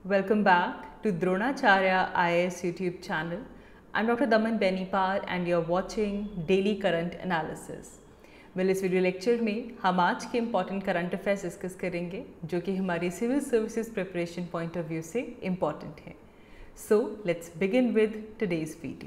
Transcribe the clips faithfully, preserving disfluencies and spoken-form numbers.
Welcome back to Dronacharya I A S YouTube channel. I'm Doctor Daman Benipar and you're watching Daily Current Analysis. well, इस video lecture में हम आज के important current affairs discuss करेंगे जो कि हमारी civil services preparation point of view से इम्पॉर्टेंट है. So let's begin with today's video.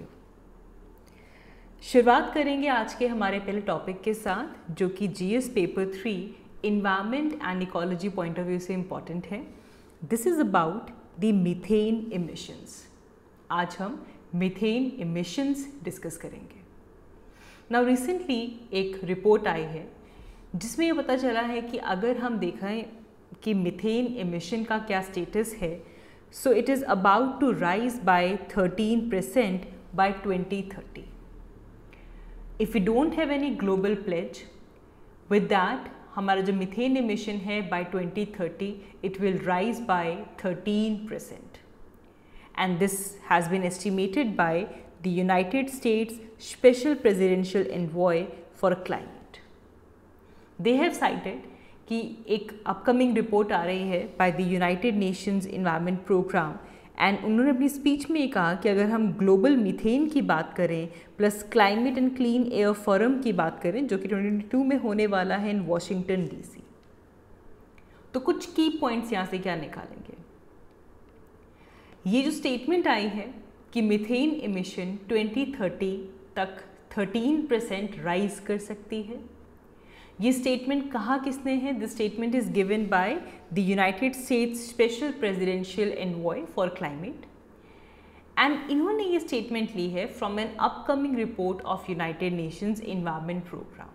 शुरुआत करेंगे आज के हमारे पहले टॉपिक के साथ जो कि GS paper three environment and ecology point of view से इम्पॉर्टेंट है. This is about the methane emissions. आज हम मीथेन इमिशंस डिस्कस करेंगे. नाउ रिसेंटली एक रिपोर्ट आई है जिसमें ये पता चला है कि अगर हम देखें कि मीथेन इमिशन का क्या स्टेटस है, so it is about to rise by thirteen percent by twenty thirty. If you don't have any global pledge, with that हमारा जो मीथेन इमिशन है by twenty thirty it will rise by thirteen percent. And this has been estimated by the United States special presidential envoy for climate. They have cited कि एक upcoming report आ रही है by the United Nations environment programme, and उन्होंने अपनी speech में ये कहा कि अगर हम ग्लोबल मीथेन की बात करें plus climate and clean air forum की बात करें जो कि ट्वेंटी ट्वेंटी टू में होने वाला है इन वॉशिंगटन डीसी, तो कुछ की पॉइंट्स यहाँ से क्या निकालेंगे. ये जो स्टेटमेंट आई है कि मीथेन इमिशन ट्वेंटी थर्टी तक थर्टीन परसेंट राइज कर सकती है, ये स्टेटमेंट कहा किसने है? This statement is given by the United States special presidential envoy for climate, and इन्होंने ये स्टेटमेंट ली है from an upcoming report of United Nations environment programme.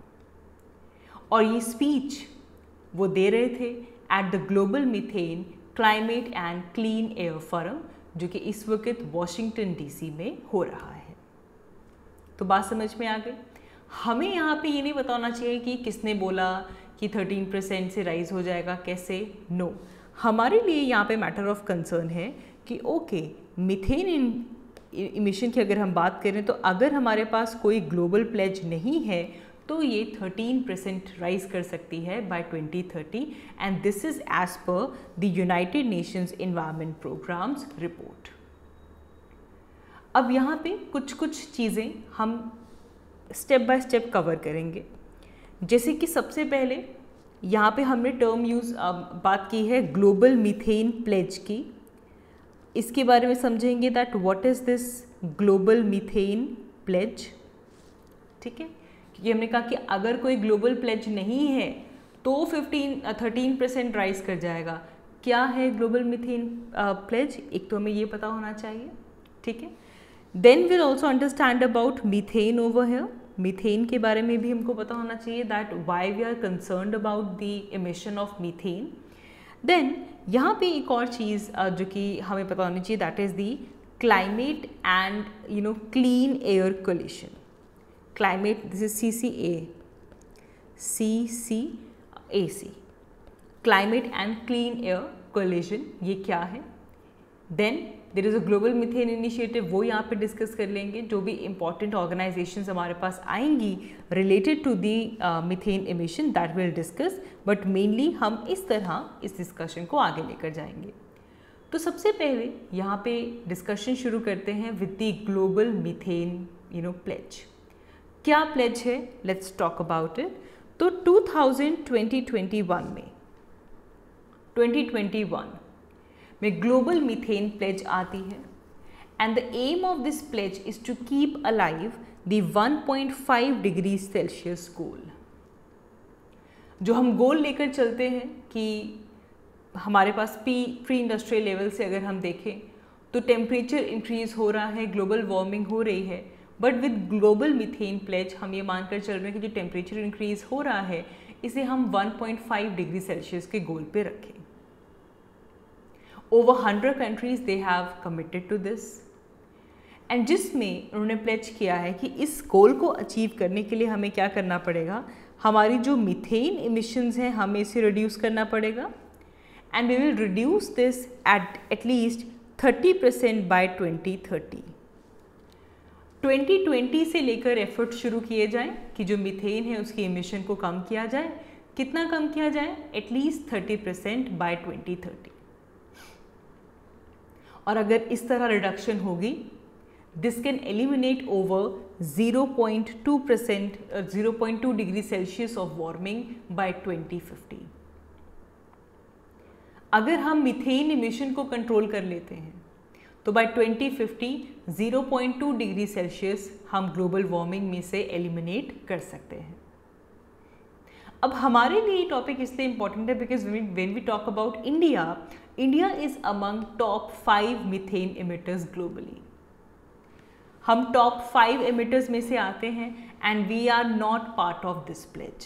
और ये स्पीच वो दे रहे थे at the global methane climate and clean air forum जो कि इस वक्त वॉशिंगटन डीसी में हो रहा है. तो बात समझ में आ गई. हमें यहाँ पे ये नहीं बताना चाहिए कि किसने बोला कि थर्टीन परसेंट से राइज हो जाएगा, कैसे. No no. हमारे लिए यहाँ पे मैटर ऑफ कंसर्न है कि ओके मीथेन इमिशन की अगर हम बात करें तो अगर हमारे पास कोई ग्लोबल प्लेज नहीं है तो ये थर्टीन परसेंट राइज कर सकती है by twenty thirty, and this is as per the United Nations environment programmes report. अब यहाँ पे कुछ कुछ चीज़ें हम स्टेप बाय स्टेप कवर करेंगे. जैसे कि सबसे पहले यहाँ पे हमने टर्म यूज़ बात की है ग्लोबल मीथेन प्लेज की. इसके बारे में समझेंगे that what is this global methane pledge. ठीक है, क्योंकि हमने कहा कि अगर कोई ग्लोबल प्लेज नहीं है तो फिफ्टीन थर्टीन परसेंट राइज कर जाएगा. क्या है ग्लोबल मीथेन प्लेज, एक तो हमें ये पता होना चाहिए. ठीक है, then will also understand about methane over here. Methane के बारे में भी हमको पता होना चाहिए that why we are concerned about the emission of methane. Then यहाँ पे एक और चीज़ जो कि हमें पता होनी चाहिए that is the climate and you know clean air coalition. Climate, this is C C A C C A C climate and clean air coalition, ये क्या है. Then there is a global methane initiative, वो यहाँ पे discuss कर लेंगे. जो भी इंपॉर्टेंट ऑर्गेनाइजेशंस हमारे पास आएंगी related to the methane emission that will discuss, but mainly हम इस तरह इस डिस्कशन को आगे लेकर जाएंगे. तो सबसे पहले यहाँ पे डिस्कशन शुरू करते हैं with the global methane you know pledge. क्या प्लेज है, लेट्स टॉक अबाउट इट. तो टू थाउजेंड ट्वेंटी वन में ट्वेंटी ट्वेंटी वन में ग्लोबल मीथेन प्लेज आती है, and the aim of this pledge is to keep alive the one point five degree Celsius goal. जो हम goal लेकर चलते हैं कि हमारे पास पी प्री इंडस्ट्रियल लेवल से अगर हम देखें तो टेम्परेचर इंक्रीज हो रहा है, ग्लोबल वार्मिंग हो रही है, but with global methane pledge हम ये मानकर चल रहे हैं कि जो टेम्परेचर इंक्रीज हो रहा है इसे हम one point five degree Celsius के गोल पे रखें. Over one hundred countries they have committed to this, and जिसमें उन्होंने प्लेज किया है कि इस गोल को अचीव करने के लिए हमें क्या करना पड़ेगा, हमारी जो मीथेन इमिशंस हैं हमें इसे रिड्यूस करना पड़ेगा, and we will reduce this at at least thirty percent by twenty thirty. Twenty twenty से लेकर एफर्ट शुरू किए जाएं कि जो मीथेन है उसकी इमिशन को कम किया जाए. कितना कम किया जाए? At least thirty percent by twenty thirty. और अगर इस तरह रिडक्शन होगी, this can eliminate over zero point two percent zero point two degree Celsius of warming by twenty fifty. अगर हम मीथेन इमिशन को कंट्रोल कर लेते हैं तो by twenty fifty zero point two degree Celsius हम ग्लोबल वार्मिंग में से एलिमिनेट कर सकते हैं। अब हमारे लिए ये टॉपिक इसलिए इम्पॉर्टेंट है because when we talk about India, India is among top five methane emitters globally. हम टॉप फाइव इमिटर्स में से आते हैं and we are not part of this pledge.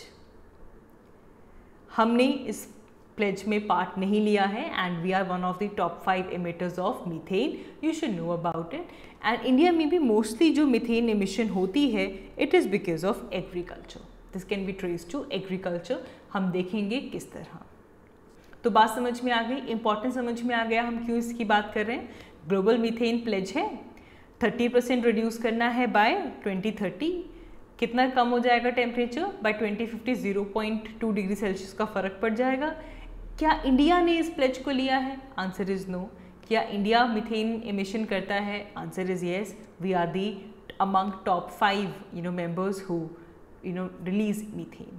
हमने इस प्लेज में पार्ट नहीं लिया है and we are one of the top five emitters of methane. You should know about it. And India में भी मोस्टली जो मीथेन इमिशन होती है it is because of agriculture. This can be trace to agriculture. हम देखेंगे किस तरह। तो बात समझ में आ गई, इंपॉर्टेंट समझ में आ गया हम क्यों इसकी बात कर रहे हैं। ग्लोबल मीथेन प्लेज है, थर्टी परसेंट रिड्यूस करना है बाय ट्वेंटी थर्टी। कितना कम हो जाएगा temperature? By twenty fifty zero point two degree Celsius का फ़र्क पड़ जाएगा। क्या इंडिया ने इस प्लेज को लिया है? Answer is no. क्या इंडिया मीथेन इमिशन करता है? Answer is yes. We are the among top five you know members who you know release methane.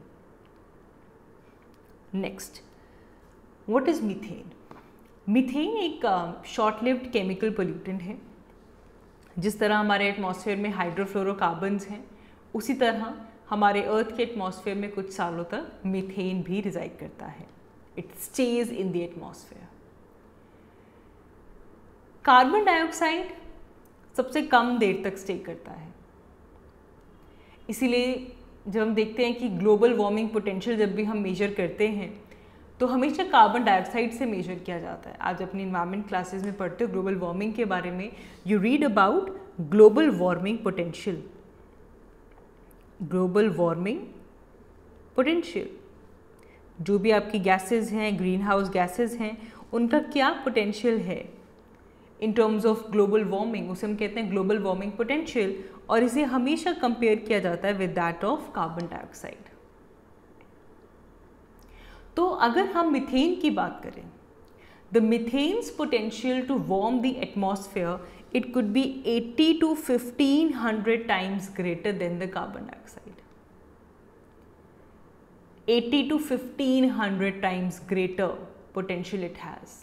Next, what is methane? Methane एक शॉर्ट लिव्ड केमिकल पोल्यूटेंट है। जिस तरह हमारे atmosphere में हाइड्रोफ्लोरोकार्बन्स हैं, उसी तरह हमारे अर्थ के एटमॉस्फेयर में कुछ सालों तक मीथेन भी रिजाइड करता है। It stays in the atmosphere. Carbon dioxide सबसे कम देर तक स्टे करता है। इसीलिए जब हम देखते हैं कि ग्लोबल वार्मिंग पोटेंशियल जब भी हम मेजर करते हैं तो हमेशा कार्बन डाइऑक्साइड से मेजर किया जाता है। आज अपनी इन्वायरमेंट क्लासेस में पढ़ते हो ग्लोबल वार्मिंग के बारे में, you read about global warming potential. Global warming potential, जो भी आपकी गैसेस हैं, ग्रीन हाउस गैसेज हैं, उनका क्या पोटेंशियल है in terms of global warming, उसे हम कहते हैं ग्लोबल वार्मिंग पोटेंशियल। और इसे हमेशा कंपेयर किया जाता है with that of carbon dioxide. तो अगर हम मीथेन की बात करें, the methane's potential to warm the atmosphere, it could be eighty to fifteen hundred times greater than the carbon dioxide. eighty to fifteen hundred times greater potential it has.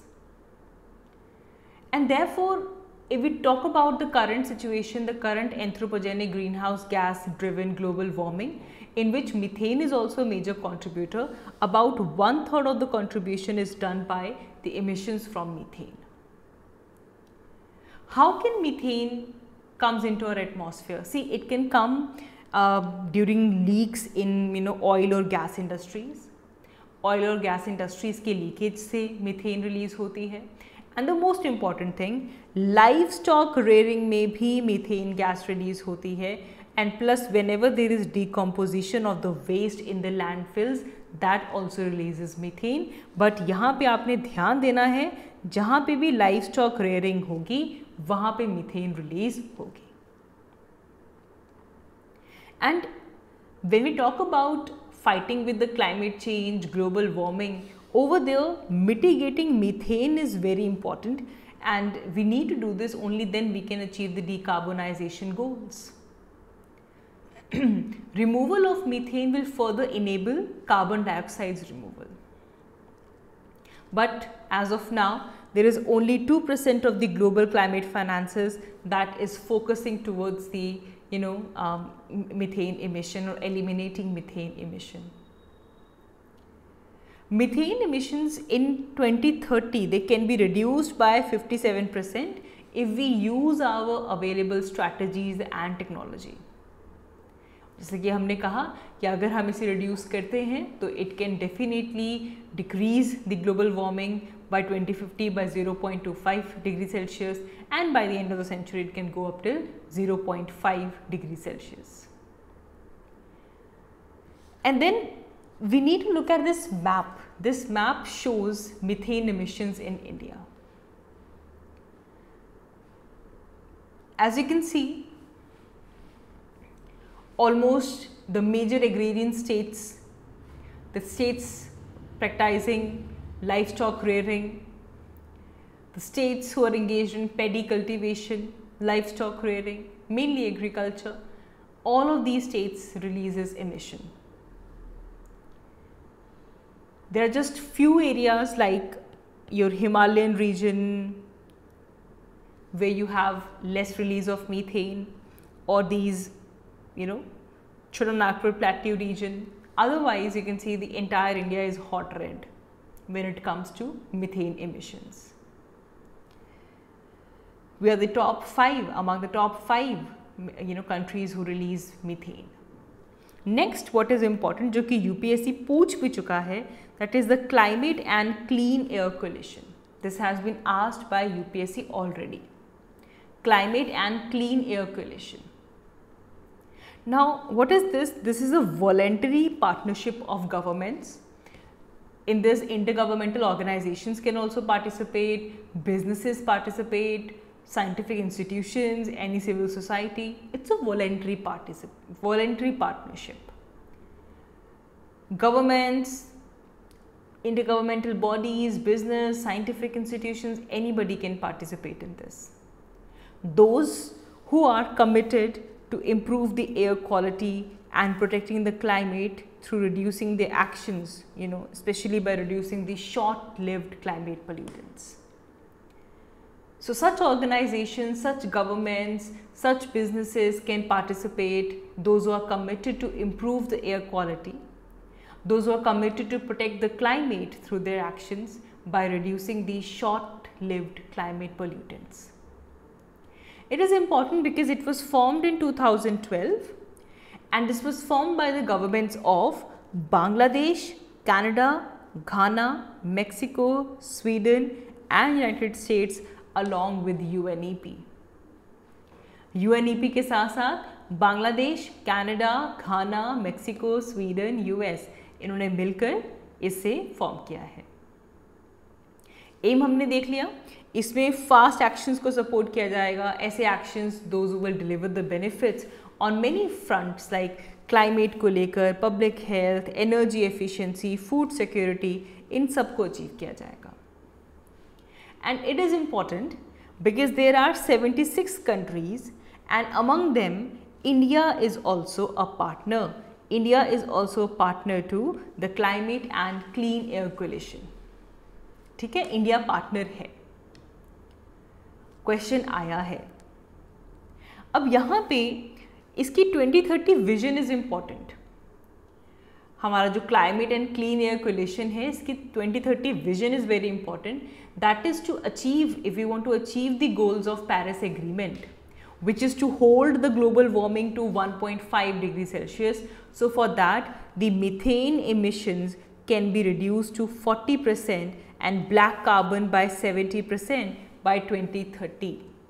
And therefore, if we talk about the current situation, the current anthropogenic greenhouse gas driven global warming, in which methane is also a major contributor, about one third of the contribution is done by the emissions from methane. How can methane comes into our atmosphere? See, it can come uh, during leaks in you know oil or gas industries. Oil or gas industries के leakage से methane release होती है. And the most important thing, livestock rearing में भी methane gas release होती है. And plus, whenever there is decomposition of the waste in the landfills, that also releases methane. But यहाँ पे आपने ध्यान देना है, जहाँ पे भी livestock rearing होगी, वहाँ पे methane release होगी. And when we talk about fighting with the climate change, global warming, over there mitigating methane is very important, and we need to do this, only then we can achieve the decarbonization goals. Removal of methane will further enable carbon dioxide's removal. But as of now, there is only two percent of the global climate finances that is focusing towards the you know um, methane emission or eliminating methane emission. Methane emissions in twenty thirty, they can be reduced by fifty-seven percent if we use our available strategies and technology. जैसे कि हमने कहा कि अगर हम इसे reduce करते हैं तो it can definitely decrease the global warming by twenty fifty by zero point two five degree Celsius, and by the end of the century it can go up till zero point five degree Celsius. And then we need to look at this map. This map shows methane emissions in India. As you can see, almost the major agrarian states, the states practicing livestock rearing, the states who are engaged in paddy cultivation, livestock rearing, mainly agriculture, all of these states releases emission. There are just few areas like your Himalayan region where you have less release of methane, or these, you know, Chotanagpur Plateau region. Otherwise, you can see the entire India is hot red when it comes to methane emissions. We are the top five among the top five, you know, countries who release methane. Next, what is important, जो कि U P S C पूछ भी चुका है, that is the climate and clean air coalition. This has been asked by U P S C already. Climate and clean air coalition. Now, what is this? This is a voluntary partnership of governments. In this, intergovernmental organizations can also participate, businesses participate, scientific institutions, any civil society. It's a voluntary particip voluntary partnership. Governments, intergovernmental bodies, business, scientific institutions, anybody can participate in this. Those who are committed to improve the air quality and protecting the climate through reducing their actions, you know, especially by reducing the short-lived climate pollutants. So such organizations, such governments, such businesses can participate, those who are committed to improve the air quality, those who are committed to protect the climate through their actions by reducing the short-lived climate pollutants. It is important because it was formed in two thousand twelve, and this was formed by the governments of Bangladesh, Canada, Ghana, Mexico, Sweden and United States along with U N E P. U N E P के साथ साथ Bangladesh, Canada, Ghana, Mexico, Sweden, US, इन्होंने मिलकर इसे form किया है। M हमने देख लिया, इसमें फास्ट एक्शंस को सपोर्ट किया जाएगा, ऐसे actions those who will deliver the benefits on many fronts like climate को लेकर, public health, energy efficiency, food security, इन सब को अचीव किया जाएगा। And it is important because there are seventy-six countries and among them India is also a partner. India is also a partner to the Climate and Clean Air Coalition. ठीक है, India partner है। Question आया है, अब यहाँ पे इसकी twenty thirty vision is important. हमारा जो climate and clean air coalition है, इसकी twenty thirty vision is very important. That is to achieve, if you want to achieve the goals of Paris agreement, which is to hold the global warming to one point five degrees Celsius. So for that, the methane emissions can be reduced to forty percent and black carbon by seventy percent by twenty thirty.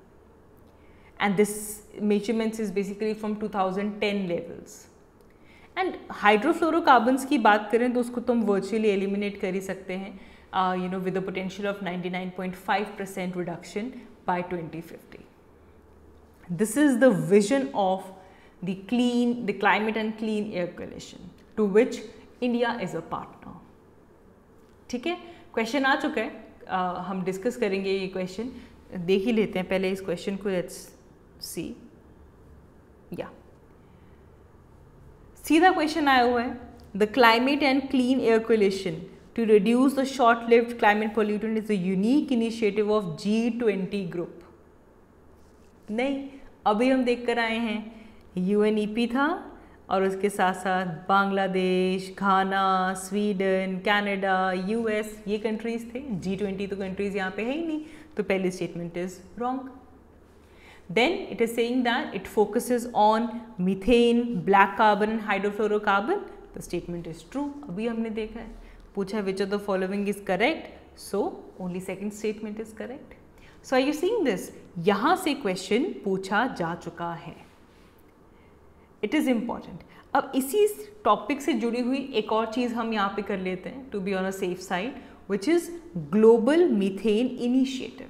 And this measurements is basically from two thousand ten levels. And hydrofluorocarbons की बात करें तो उसको तो हम virtually eliminate कर ही सकते हैं, uh, you know, with a potential of ninety-nine point five percent reduction by twenty fifty. This is the vision of the clean, the climate and clean air coalition, to which India is a partner. ठीक है, question आ चुका है, uh, हम discuss करेंगे ये question, देख ही लेते हैं पहले इस क्वेश्चन को। लेट्स सी, या सीधा क्वेश्चन आया हुआ है, the climate and clean air coalition to reduce the short lived climate pollutant is a unique initiative of G twenty group. नहीं, अभी हम देख कर आए हैं, यू एन ई पी था और उसके साथ साथ Bangladesh, Ghana, Sweden, Canada, US, ये कंट्रीज थे। जी ट्वेंटी तो कंट्रीज यहाँ पे है ही नहीं, तो पहली statement is wrong. Then it is saying that it focuses on methane, black carbon and hydrofluorocarbon, the statement is true. अभी हमने देखा है, पूछा which of the following is correct, so only second statement is correct. So are you seeing this, यहाँ से question पूछा जा चुका है, इट इज़ इम्पॉर्टेंट। अब इसी टॉपिक से जुड़ी हुई एक और चीज़ हम यहाँ पे कर लेते हैं, to be on a safe side, which is global methane initiative.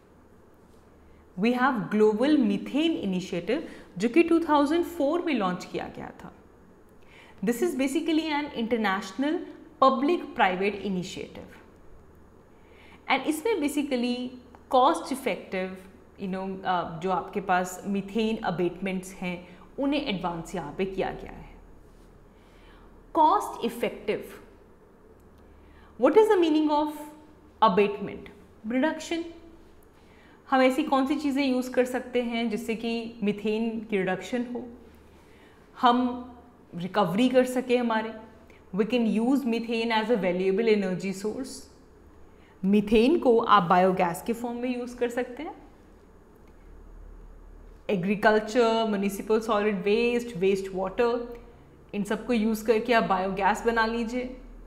We have global methane initiative जो कि टू थाउजेंड फोर में लॉन्च किया गया था। This is basically an international public private initiative, and इसमें basically cost effective you know जो आपके पास methane अबेटमेंट्स हैं उन्हें एडवांस यहाँ पे किया गया है। Cost effective, what is the meaning of abatement? Reduction. हम ऐसी कौन सी चीज़ें यूज़ कर सकते हैं जिससे कि मीथेन की रिडक्शन हो, हम रिकवरी कर सके हमारे। We can use methane as a valuable energy source. Methane को आप बायोगैस के फॉर्म में यूज़ कर सकते हैं। Agriculture, municipal solid waste, waste water, इन सबको यूज़ करके आप बायोगैस बना लीजिए।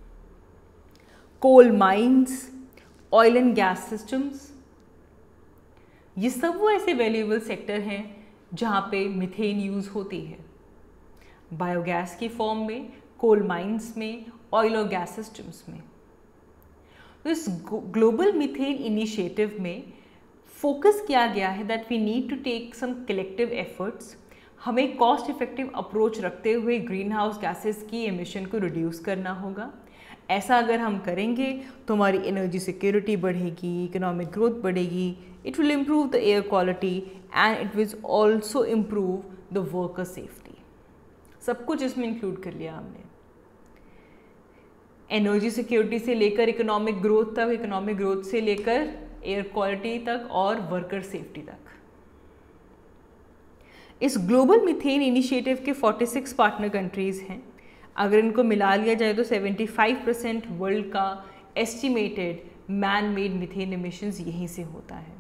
Coal mines, oil and gas systems, ये सब वो ऐसे वैल्यूएबल सेक्टर हैं जहाँ पे मीथेन यूज़ होती है, बायोगैस की फॉर्म में, कोल माइंस में, ऑयल और गैस सिस्टम्स में। तो इस ग्लोबल मीथेन इनिशिएटिव में फोकस किया गया है that we need to take some collective efforts. हमें कॉस्ट इफेक्टिव अप्रोच रखते हुए ग्रीन हाउस गैसेस की एमिशन को रिड्यूस करना होगा। ऐसा अगर हम करेंगे तो हमारी एनर्जी सिक्योरिटी बढ़ेगी, इकोनॉमिक ग्रोथ बढ़ेगी, it will improve the air quality and it will also improve the worker safety. सब कुछ इसमें इंक्लूड कर लिया हमने, एनर्जी सिक्योरिटी से लेकर इकोनॉमिक ग्रोथ तक, इकोनॉमिक ग्रोथ से लेकर एयर क्वालिटी तक और वर्कर सेफ्टी तक। इस ग्लोबल मीथेन इनिशिएटिव के छियालीस पार्टनर कंट्रीज़ हैं। अगर इनको मिला लिया जाए तो पचहत्तर परसेंट वर्ल्ड का estimated man made methane emissions यहीं से होता है।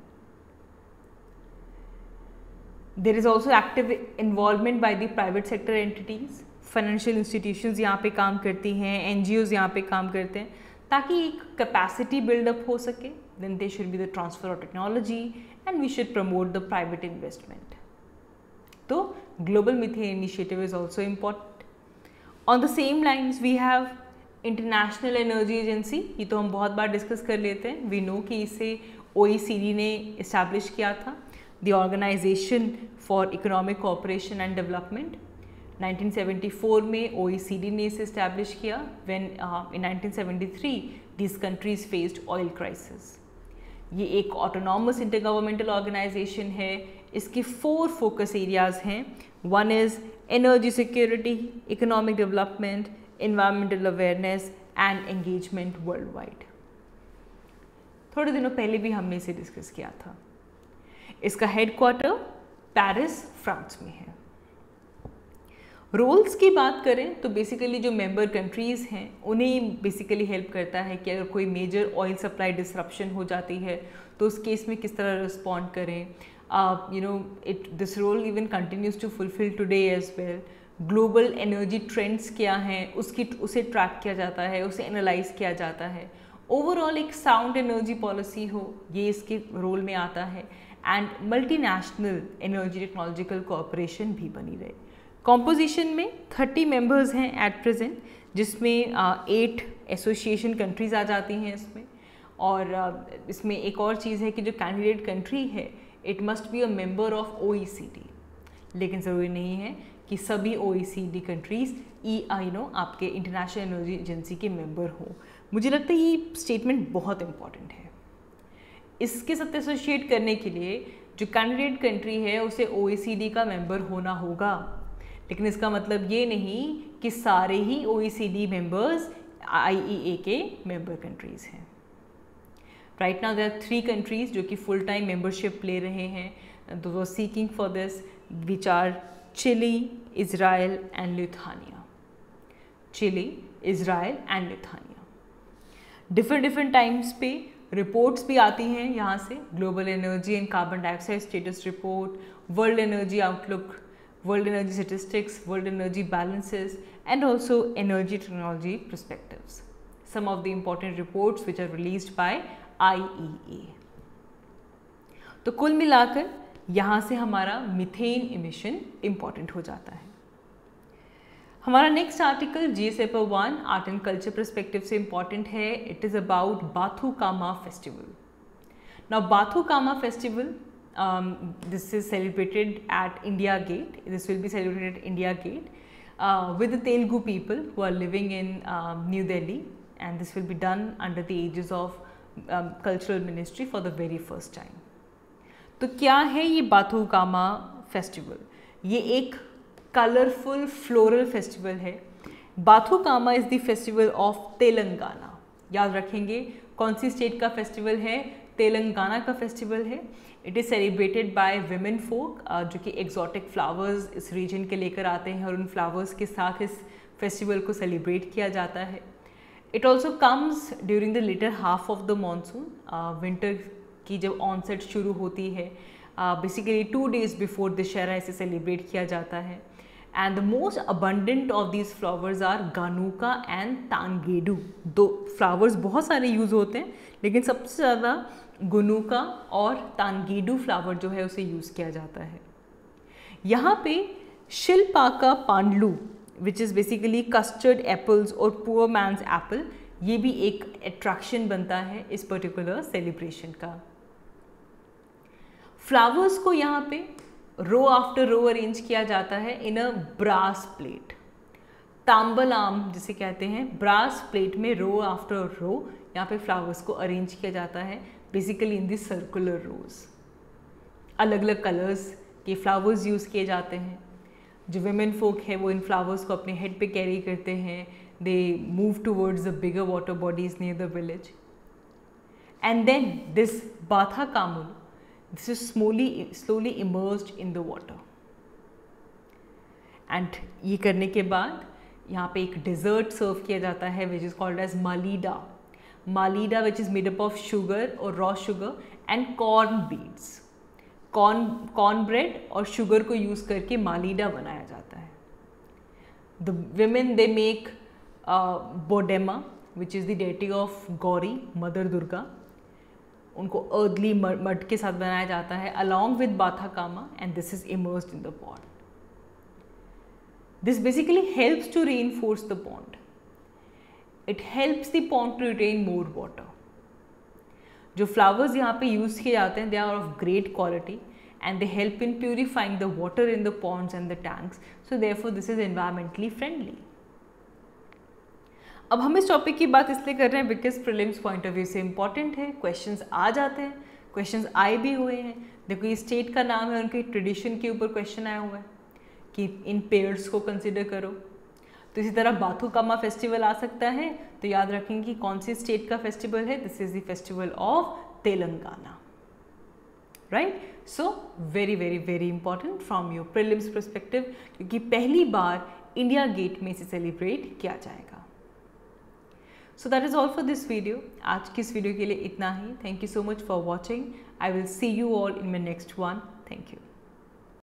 There is also active involvement by the private sector entities. Financial institutions यहाँ पे काम करती हैं, एनजीओज यहाँ पे काम करते हैं ताकि एक कैपेसिटी बिल्डअप हो सके। Then they should be the transfer of technology and we should promote the private investment. तो global methane initiative is also important. On the same lines we have international energy agency, ये तो हम बहुत बार discuss कर लेते हैं। We know कि इसे ओ ई सी डी ने इस्टेब्लिश किया था, the organisation for economic cooperation and development. Nineteen seventy four में ओ ई सी डी ने इसे इस्टेब्लिश किया when in nineteen seventy three these countries faced oil crisis. ये एक ऑटोनॉमस इंटरगवर्नमेंटल ऑर्गेनाइजेशन है। इसके फोर फोकस एरियाज हैं। One is energy security, economic development, environmental awareness and engagement worldwide. थोड़े दिनों पहले भी हमने इसे डिस्कस किया था। इसका हेडक्वार्टर पेरिस, फ्रांस में है। रोल्स की बात करें तो बेसिकली जो मेंबर कंट्रीज़ हैं उन्हें बेसिकली हेल्प करता है कि अगर कोई मेजर ऑयल सप्लाई डिसरप्शन हो जाती है तो उस केस में किस तरह रिस्पॉन्ड करें। You know it this role even continues to fulfil today as well. Global energy trends क्या हैं उसकी उसे ट्रैक किया जाता है, उसे एनालाइज किया जाता है। ओवरऑल एक साउंड एनर्जी पॉलिसी हो, ये इसके रोल में आता है। And multinational energy technological cooperation भी बनी रहे। कॉम्पोजिशन में थर्टी मेंबर्स हैं एट प्रेजेंट, जिसमें एट एसोसिएशन कंट्रीज़ आ जाती हैं इसमें। और uh, इसमें एक और चीज़ है कि जो कैंडिडेट कंट्री है it must be a member of O E C D, लेकिन ज़रूरी नहीं है कि सभी O E C D countries ई आई नो आपके इंटरनेशनल एनर्जी एजेंसी के मेंबर हों। मुझे लगता है ये स्टेटमेंट बहुत इंपॉर्टेंट है। इसके साथ एसोसिएट करने के लिए जो कैंडिडेट कंट्री है उसे ओ ई सी डी का मेंबर होना होगा, लेकिन इसका मतलब ये नहीं कि सारे ही ओ E C D members I E A के मेंबर कंट्रीज़ हैं। Right now there are three countries जो कि फुल टाइम मेंबरशिप ले रहे हैं, दो seeking for this, which are Chile, Israel and Lithuania. Chile, Israel and Lithuania. Different different times पे reports भी आती हैं यहाँ से, global energy and carbon dioxide status report, world energy outlook, world energy statistics, world energy balances, and also energy technology perspectives. Some of the important reports which are released by I E A. तो कुल मिलाकर यहाँ से हमारा methane emission important हो जाता है। हमारा नेक्स्ट आर्टिकल जी एस ए पर one art and culture perspective से इम्पॉर्टेंट है। It is about Bathukamma festival. Now Bathukamma festival Um, this is celebrated at India Gate. This will be celebrated at India Gate uh, with the Telugu people who are living in um, New Delhi, and this will be done under the aegis of cultural ministry for the very first time. तो क्या है ये बाथुकामा festival? ये एक colourful floral festival है। Bathukamma is the festival of Telangana. याद रखेंगे कौन सी स्टेट का फेस्टिवल है? तेलंगाना का फेस्टिवल है। It is celebrated by women folk, जो कि एक्जॉटिक फ्लावर्स इस रीजन के लेकर आते हैं और उन फ्लावर्स के साथ इस फेस्टिवल को सेलिब्रेट किया जाता है। It also comes during the latter half of the monsoon. Winter की जब ऑनसेट शुरू होती है, basically two days before Dussehra इसे सेलिब्रेट किया जाता है। And the most abundant of these flowers are Gunuka and Tangedu. दो फ्लावर्स बहुत सारे यूज़ होते हैं, लेकिन सबसे ज़्यादा गुनुका और तांगेडू फ्लावर जो है उसे यूज़ किया जाता है। यहाँ पे शिल्पाका पांडलू which is basically custard apples और पुअर मैंस एप्पल, ये भी एक अट्रैक्शन बनता है इस पर्टिकुलर सेलिब्रेशन का। फ्लावर्स को यहाँ पे रो आफ्टर रो अरेंज किया जाता है इन अ ब्रास प्लेट। तांबलाम जिसे कहते हैं, ब्रास प्लेट में रो आफ्टर रो यहाँ पे फ्लावर्स को अरेंज किया जाता है, basically in this circular rows. अलग अलग कलर्स के फ्लावर्स यूज़ किए जाते हैं। जो विमेन फोक है वो इन फ्लावर्स को अपने हेड पे कैरी करते हैं। They move towards the bigger water bodies near the village. And then this बाथाकामुल, this is slowly slowly immersed in the water. and ये करने के बाद यहाँ पे एक डेजर्ट सर्व किया जाता है which is called as malida. malida which is made up of sugar or raw sugar and corn beads. corn corn bread और sugar को यूज़ करके malida बनाया जाता है. the women they make uh, bodema which is the deity of Gauri, Mother Durga. उनको अर्दली mud के साथ बनाया जाता है along with Bathukamma and this is immersed in the pond. This basically helps to reinforce the pond. It helps the pond to retain more water. जो flowers यहाँ पे use किए जाते हैं they are of great quality and they help in purifying the water in the ponds and the tanks. So therefore this is environmentally friendly. अब हम इस topic की बात इसलिए कर रहे हैं because prelims point of view से इंपॉर्टेंट है. क्वेश्चंस आ जाते हैं, क्वेश्चंस आए भी हुए हैं. देखो ये स्टेट का नाम है, उनके ट्रेडिशन के ऊपर क्वेश्चन आया हुआ है कि इन पेयर्स को कंसिडर करो. तो इसी तरह बाथुकामा फेस्टिवल आ सकता है. तो याद रखेंगे कि कौन सी स्टेट का फेस्टिवल है. This is the festival of Telangana. Right. So very very very important from your prelims perspective, क्योंकि पहली बार इंडिया गेट में इसे सेलिब्रेट किया जाएगा. So that is all for this video. आज की इस वीडियो के लिए इतना ही. Thank you so much for watching. I will see you all in my next one. Thank you.